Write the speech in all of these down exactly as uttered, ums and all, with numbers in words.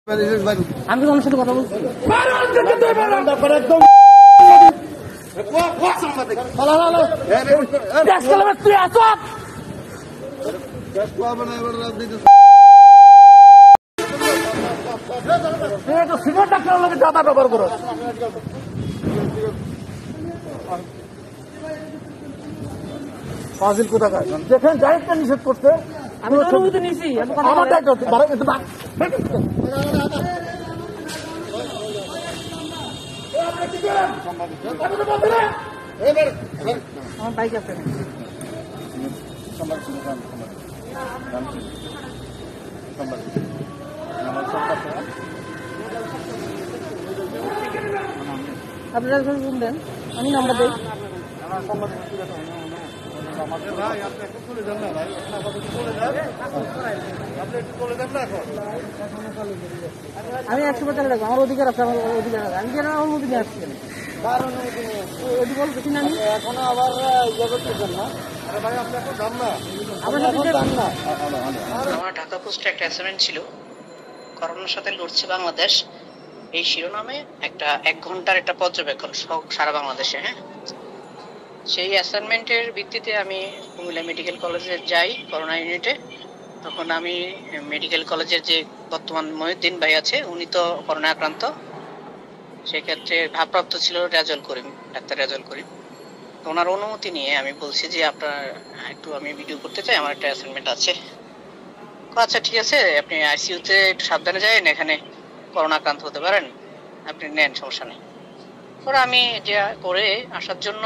আমি তো সাথে কথা বলছি ব্যবহার করো ফাজিল কোথাকার যেখানে ডাইরেক্টটা নিষেধ করতে আমি অনুমতি নিয়েছি আমার আমার বাইক আছে আপনারা ফোন দেন আমি নাম্বার দিই আমি একশো টাকা রাখবো আমার অধিকার আছে আমার অধিকার আছে আমি কেন অনুমতি নিয়ে আসছি এখনো আবার ইয়ে করতেছেন না আমার ঢাকা পোস্টে একটা অ্যাসাইনমেন্ট ছিল করোনার সাথে লড়ছে বাংলাদেশ এই শিরোনামে একটা এক ঘন্টার একটা পর্যবেক্ষণ সারা বাংলাদেশে। হ্যাঁ, সেই অ্যাসাইনমেন্টের ভিত্তিতে আমি কুমিল্লা মেডিকেল কলেজে যাই করোনা ইউনিটে। তখন আমি মেডিকেল কলেজের যে বর্তমান মহিউদ্দিন ভাই আছে উনি তো করোনা আক্রান্ত, সেক্ষেত্রে ভারপ্রাপ্ত ছিল রেজাউল করিম, ডাক্তার রেজাউল করিম। তো ওনার অনুমতি নিয়ে আমি বলছি যে আপনার একটু আমি ভিডিও করতে চাই, আমার একটা অ্যাসাইনমেন্ট আছে। আচ্ছা ঠিক আছে, আপনি আইসিইউতে একটু সাবধানে যাবেন, এখানে করোনা আক্রান্ত হতে পারেন, আপনি নেন, সমস্যা নেই। পরে আমি যে করে আসার জন্য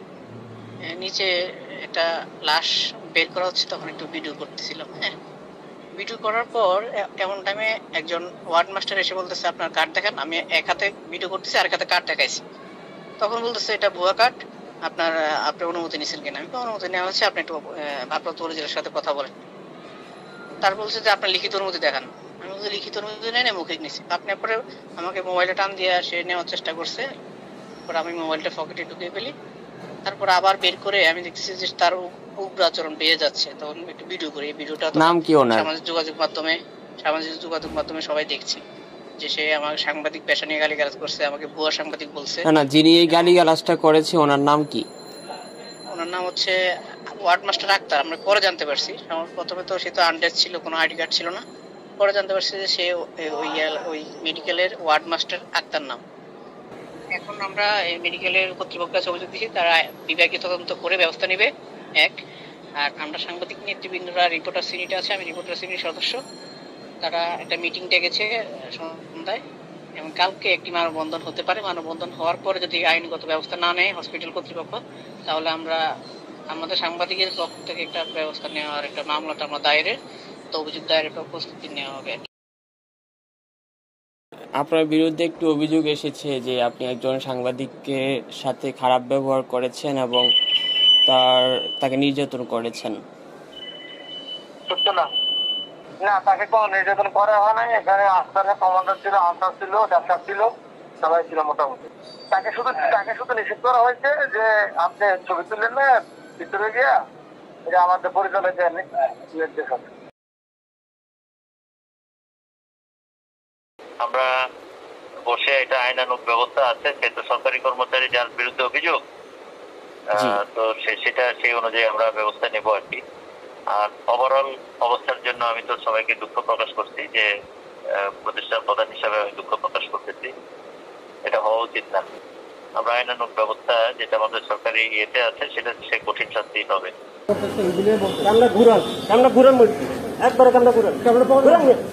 নিচে একটা লাশ বের করা হচ্ছে, তখন একটু ভিডিও করতেছিলাম। হ্যাঁ, ভিডিও করার পর এমন টাইমে একজন ওয়ার্ড মাস্টার এসে বলতেছে আপনার কার্ড দেখান। আমি এক হাতে ভিডিও করতেছি, আর এক হাতে কার্ড দেখাইছি। তখন বলতেছে এটা ভুয়া কার্ড, আপনার আপনি অনুমতি নিয়েছেন কিনা। আমি অনুমতি নেওয়া হচ্ছে, আপনি একটু ভারপ্রাপ্ত পরিচালকের সাথে কথা বলেন। তার বলছে যে আপনার লিখিত অনুমতি দেখান। আমি বলছি লিখিত অনুমতি নেই না, মৌখিক নিচ্ছি। আপনি পরে আমাকে মোবাইলটা টান দিয়ে সে নেওয়ার চেষ্টা করছে, পরে আমি মোবাইলটা পকেটে ঢুকিয়ে ফেলি। তারপর আবার বের করে আমি দেখতেছি যে তার উগ্র আচরণ পেয়ে যাচ্ছে, তখন একটু ভিডিও করি। এই ভিডিওটা নাম কি ওনার? সামাজিক যোগাযোগ মাধ্যমে সামাজিক যোগাযোগ মাধ্যমে সবাই দেখছি যে সে আমার সাংবাদিক পেশা নিয়ে গালিগালাজ করছে, আমাকে ভুয়া সাংবাদিক বলছে। না না, যিনি এই গালিগালাজটা করেছে ওনার নাম কি? ওনার নাম হচ্ছে ওয়ার্ড মাস্টার আক্তার। আমরা পরে জানতে পারছি, প্রথমে তো সে তো আনডেস ছিল, কোনো আইডি কার্ড ছিল না। পরে জানতে পারছি যে সে ওই ওই মেডিকেলের ওয়ার্ড মাস্টার আক্তার নাম। এখন আমরা এই মেডিকেলের কর্তৃপক্ষের কাছে অভিযোগ দিচ্ছি, তারা বিভাগীয় তদন্ত করে ব্যবস্থা নেবে। এক, আর আমরা সাংবাদিক নেতৃবৃন্দরা রিপোর্টার শ্রেণীতে আছে, আমি রিপোর্টার শ্রেণীর সদস্য, তারা একটা মিটিং ডেকেছে সন্ধ্যায়, এবং কালকে একটি মানববন্ধন হতে পারে। মানববন্ধন হওয়ার পরে যদি আইনগত ব্যবস্থা না নেয় হসপিটাল কর্তৃপক্ষ, তাহলে আমরা আমাদের সাংবাদিকের পক্ষ থেকে একটা ব্যবস্থা নেওয়ার একটা মামলাটা আমরা দায়েরের তো অভিযোগ দায়েরের প্রস্তুতি নেওয়া হবে। আপনার বিরুদ্ধে একটু অভিযোগ এসেছে যে আপনি একজন সাংবাদিককে সাথে খারাপ ব্যবহার করেছেন এবং তার তাকে নির্যাতন করেছেন। সত্য না, না তাকে কোনো নির্যাতন করা হয় নাই। এখানে আস্তানের কমান্ডার ছিল, আনসার ছিল, ডাক্তার ছিল, সবাই ছিল মোটামুটি। তাকে শুধু তাকে শুধু নিষেধ করা হয়েছে যে আপনি ছবি তুললেন না ভিতরে গিয়া, এটা আমাদের পরিচালকের নির্দেশ আছে। আমরা বসে এটা আইনানুগ ব্যবস্থা আছে, সেটা সরকারি কর্মচারী যার বিরুদ্ধে অভিযোগ, তো সেটা সেই অনুযায়ী আমরা ব্যবস্থা নেব আর কি। আর ওভারঅল অবস্থার জন্য আমি তো সবাইকে দুঃখ প্রকাশ করছি, যে প্রতিষ্ঠান প্রধান হিসাবে আমি দুঃখ প্রকাশ করতেছি। এটা হওয়া উচিত না। আমরা আইনানুগ ব্যবস্থা যেটা আমাদের সরকারি ইয়েতে আছে সেটা সে কঠিন শাস্তি হবে। একবারে কান্না ঘুরান,